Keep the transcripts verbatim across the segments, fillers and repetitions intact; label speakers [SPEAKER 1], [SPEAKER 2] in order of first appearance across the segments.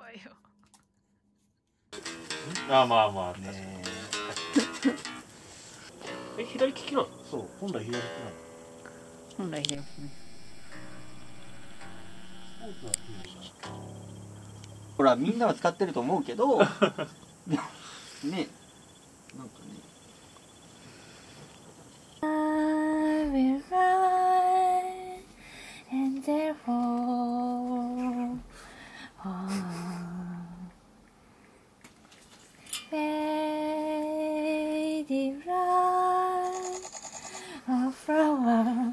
[SPEAKER 1] よ。
[SPEAKER 2] あ、まあまあ
[SPEAKER 3] ね
[SPEAKER 2] え、左利きなの？
[SPEAKER 3] そう、本来左利きなの。
[SPEAKER 1] 本来左利きね。
[SPEAKER 3] ほら、みんなは使ってると思うけどね、なんかね。
[SPEAKER 1] I will run and therefore lady run a flower.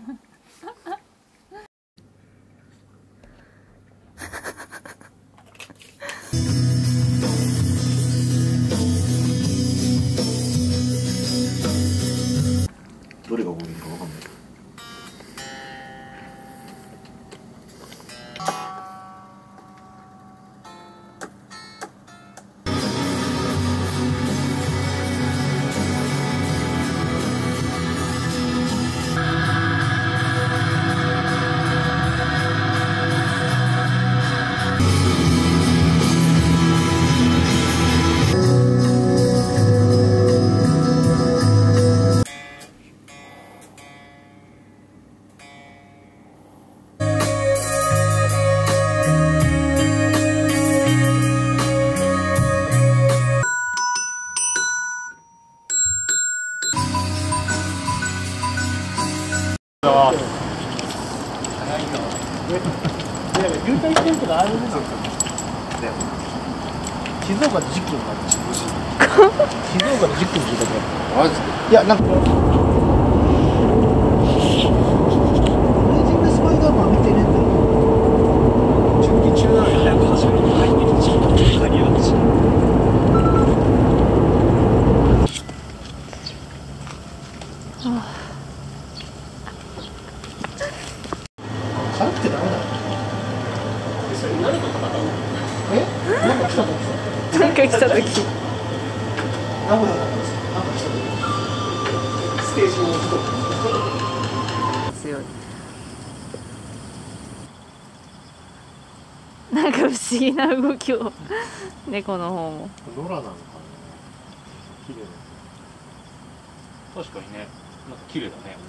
[SPEAKER 3] どれが多いのかわかんない。渋滞してるけどあれですよ。静岡でじゅっキロまで。静岡でじゅっキロ渋滞だった。マジで？いや、なんか。アメージングスパイダーマン見てねえんだよ。準備中なのに早く走るのに入ってきてしまった。鍵やがってしまう。軽くてダメだ。それ何と戦うの？え？なんか来た時さ。
[SPEAKER 1] なんか来た時。
[SPEAKER 3] 名古屋だったんですよ。なんか来た時。ステージを置くと。
[SPEAKER 1] 強い。なんか不思議な動きを猫の方も。
[SPEAKER 2] 野良なのかな。綺麗な。確かにね。なんか綺麗だね。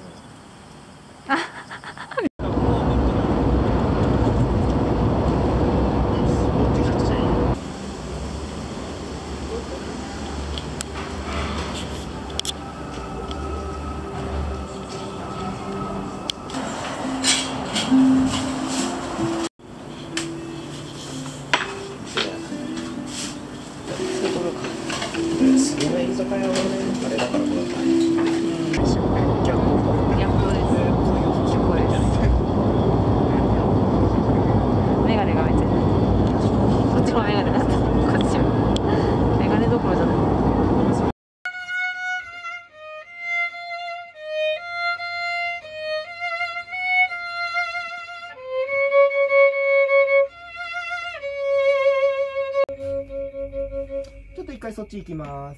[SPEAKER 3] すごい居酒屋はね、あれだからこれだから。
[SPEAKER 1] 逆光です。逆光です。メガネがめっちゃ。こっちもメガネだった。こっちも。メガネどころじゃない。
[SPEAKER 3] ちょっと一回そっち行きます。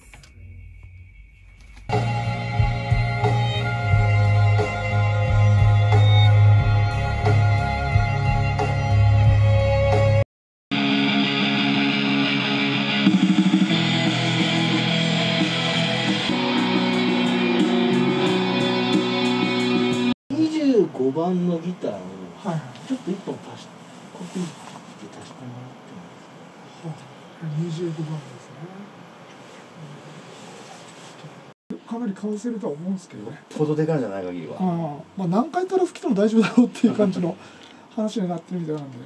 [SPEAKER 3] にじゅうごばんのギターを、はい、ちょっといっぽん足しコピーって足してもらってもいいですか。
[SPEAKER 4] にじゅうごばんですね。かなりかわせるとは思うんですけどね。
[SPEAKER 3] ほどでかいんじゃない限りは。
[SPEAKER 4] ああ、まあ何回から吹きても大丈夫だろうっていう感じの話になってるみたいなんで。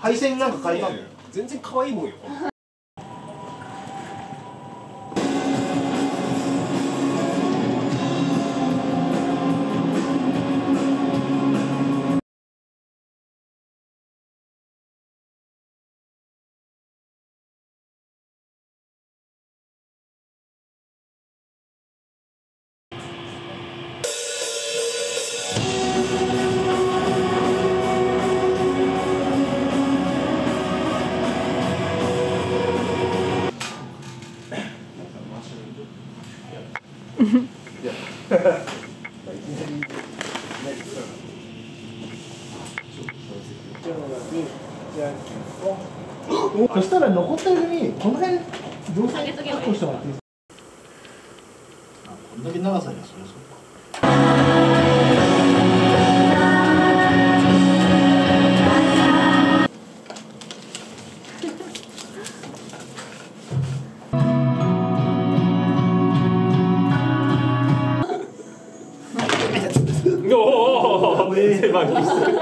[SPEAKER 3] 配線なんか変えたんだよ。
[SPEAKER 5] 全然可愛いもんよ。
[SPEAKER 3] そしたら残った間にこの辺動線確保してもらっていいですか。こんだけ長さにはそりゃそうか。
[SPEAKER 2] おお狭い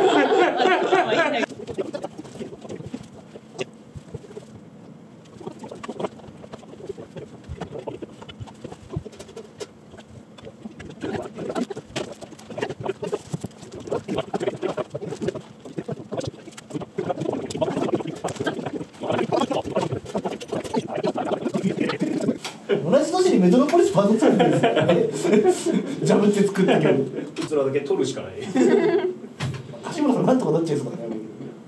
[SPEAKER 3] 同じ年にメトロポリスパート作るんですよね。ジャブって作ったけど。
[SPEAKER 5] こちらだけ取るしかない。
[SPEAKER 3] 橋村さんなんとかなっちゃうんですかね。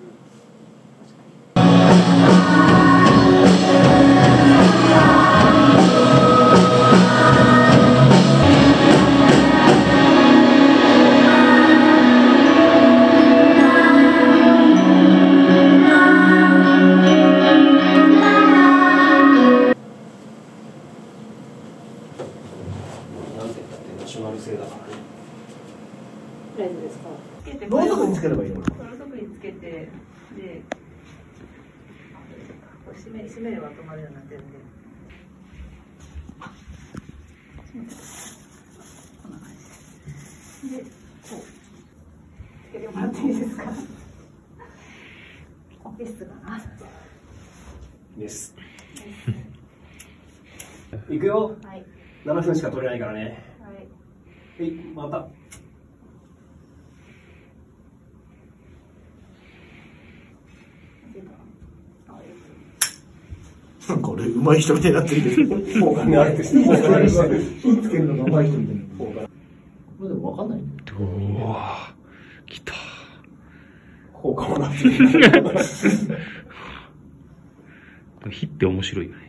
[SPEAKER 5] なんて言ったってナショナル製だからね。
[SPEAKER 1] 大丈夫ですか？
[SPEAKER 3] ろうそくにつければいいの。
[SPEAKER 1] ろうそくにつけて、で、こう閉め閉めれば止まるようになってるんで。こんな感じで。で、こうつけてもらっていいですか？ですかな。
[SPEAKER 5] です。行くよ。
[SPEAKER 1] はい。
[SPEAKER 5] ななふんしか取れないからね。
[SPEAKER 1] はい。
[SPEAKER 5] はい、また。
[SPEAKER 3] なんか俺上手い人みたいになってるけど。
[SPEAKER 5] フォーカーにあれてして。
[SPEAKER 3] 火つけるのが上手い人みたいな。これでも分かんない。
[SPEAKER 2] うわ来た
[SPEAKER 5] フォーカーもなってる。
[SPEAKER 2] 火って面白いよね。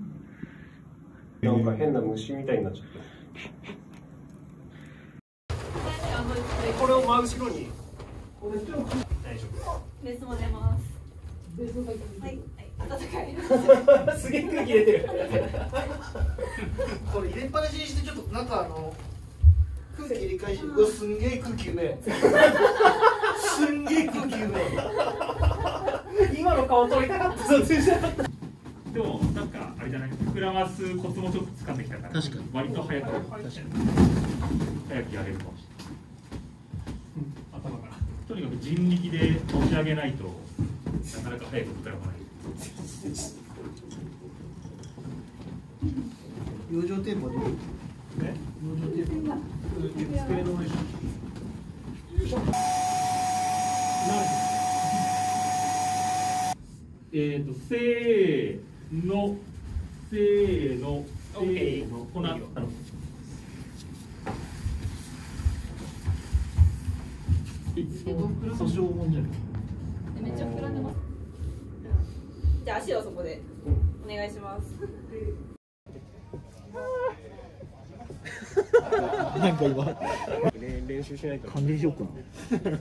[SPEAKER 5] なんか変な虫みたいになっちゃった。これを真後ろに。大丈夫。
[SPEAKER 1] ベースも出ます。ベースも入ってる。はい。暖かい。
[SPEAKER 5] すげえ空気入れてる。
[SPEAKER 3] これ入れっぱなしにしてちょっとなんかあの空気入れ替えし、うわすんげえ空気うめえ。すんげえ空気うめえ。
[SPEAKER 5] 今の顔撮りたかった。撮影したかった。
[SPEAKER 2] でもなんかあれじゃない、膨らますコツもちょっと掴んできたから、
[SPEAKER 3] 確かに
[SPEAKER 2] 割と早く早くやれるかもしれない。頭からとにかく人力で持ち上げないとなかなか早く膨らまない。
[SPEAKER 3] 養生テープはどう？
[SPEAKER 2] ね、
[SPEAKER 3] 養生テープ。
[SPEAKER 2] 机の上に。えっとせーのせーのせーのこの後。
[SPEAKER 3] 訴訟もんじゃない。
[SPEAKER 1] めっちゃ膨らんでます。じゃあ足をそこでお願いします。
[SPEAKER 3] なんか今
[SPEAKER 5] 練習しないと。
[SPEAKER 3] 感じしようかな。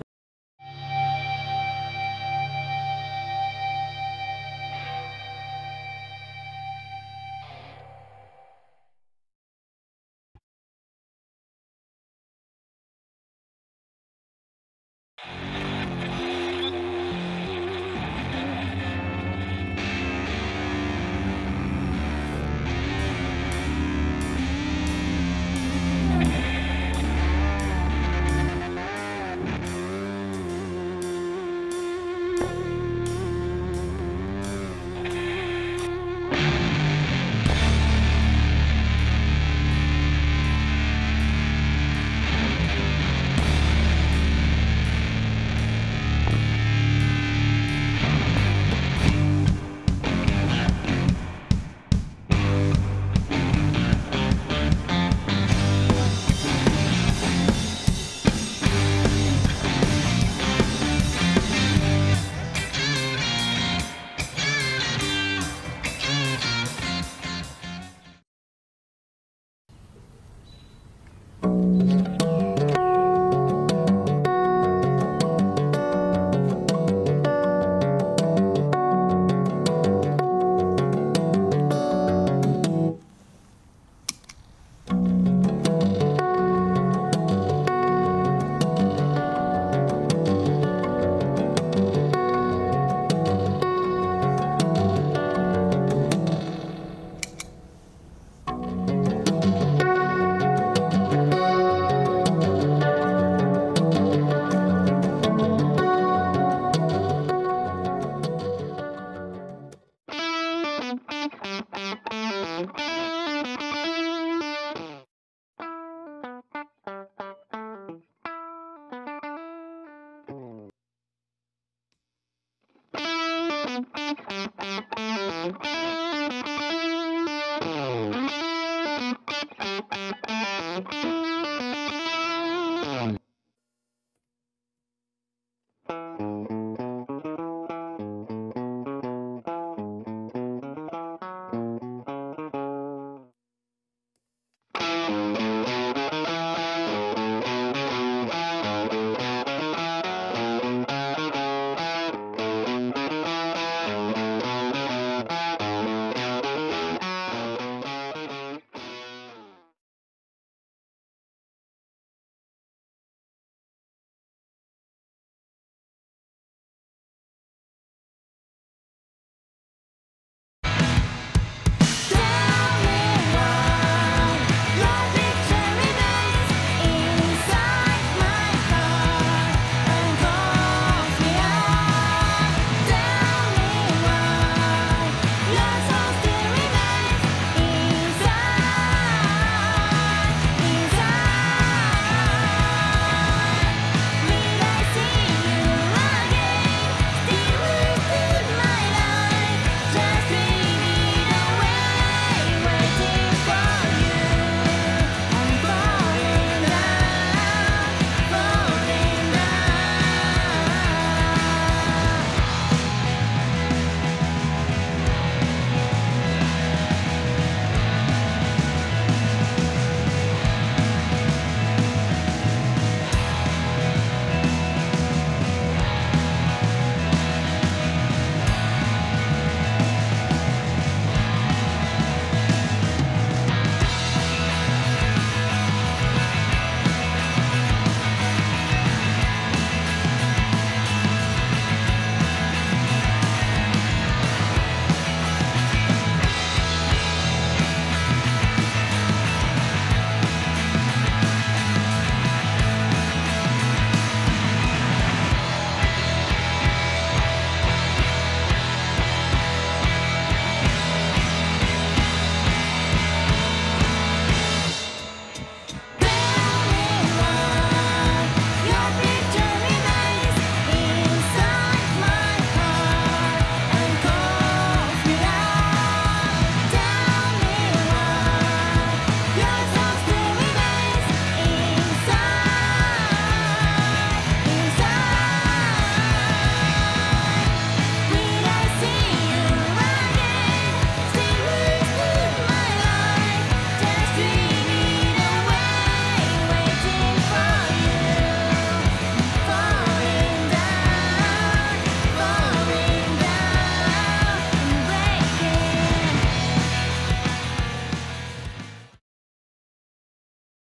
[SPEAKER 1] うん。